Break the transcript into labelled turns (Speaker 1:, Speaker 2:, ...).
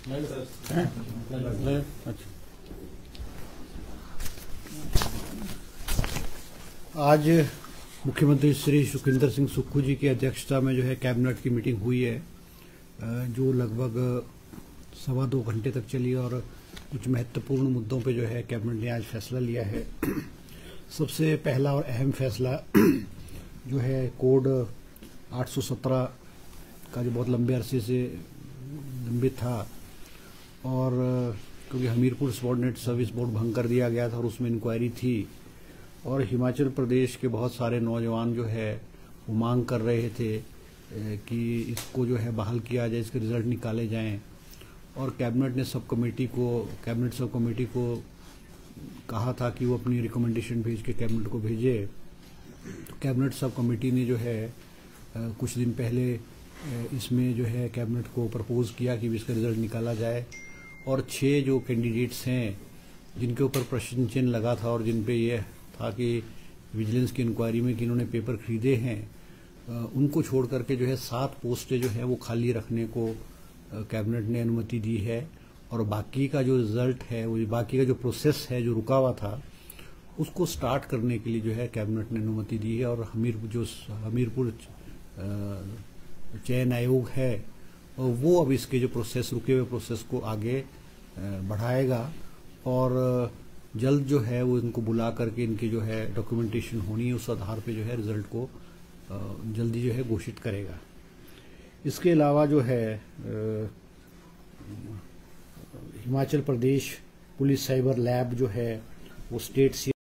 Speaker 1: आज मुख्यमंत्री श्री सुखविंदर सिंह सुक्खू जी की अध्यक्षता में जो है कैबिनेट की मीटिंग हुई है, जो लगभग 2.25 घंटे तक चली और कुछ महत्वपूर्ण मुद्दों पे जो है कैबिनेट ने आज फैसला लिया है। सबसे पहला और अहम फैसला जो है कोड 817 का, जो बहुत लंबे अरसे से लंबित था और क्योंकि हमीरपुर सबऑर्डिनेट सर्विस बोर्ड भंग कर दिया गया था और उसमें इंक्वायरी थी और हिमाचल प्रदेश के बहुत सारे नौजवान जो है वो मांग कर रहे थे कि इसको जो है बहाल किया जाए, इसके रिजल्ट निकाले जाएं। और कैबिनेट सब कमेटी को कहा था कि वो अपनी रिकमेंडेशन भेज के कैबिनेट को भेजे। तो कैबिनेट सब कमेटी ने जो है कुछ दिन पहले इसमें जो है कैबिनेट को प्रपोज किया कि इसका रिजल्ट निकाला जाए और 6 जो कैंडिडेट्स हैं जिनके ऊपर प्रश्न चिन्ह लगा था और जिन पे ये था कि विजिलेंस की इंक्वायरी में कि इन्होंने पेपर खरीदे हैं, उनको छोड़ करके जो है 7 पोस्टें जो है वो खाली रखने को कैबिनेट ने अनुमति दी है। और बाकी का जो रिजल्ट है, वो बाकी का जो प्रोसेस है जो रुका हुआ था, उसको स्टार्ट करने के लिए जो है कैबिनेट ने अनुमति दी है। और हमीरपुर चयन आयोग है वो अब इसके जो रुके हुए प्रोसेस को आगे बढ़ाएगा और जल्द जो है वो इनको बुला करके इनकी जो है डॉक्यूमेंटेशन होनी है, उस आधार पे जो है रिजल्ट को जल्दी जो है घोषित करेगा। इसके अलावा जो है Himachal Pradesh police cyber lab जो है वो स्टेट